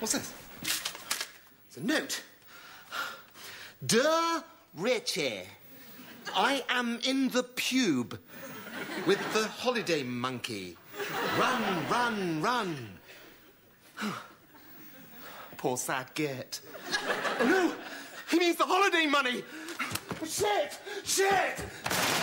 What's this? It's a note. Dear Richie, I am in the pube with the holiday monkey. Run, run, run. Poor sad git. Oh, no! He needs the holiday money! Shit! Shit!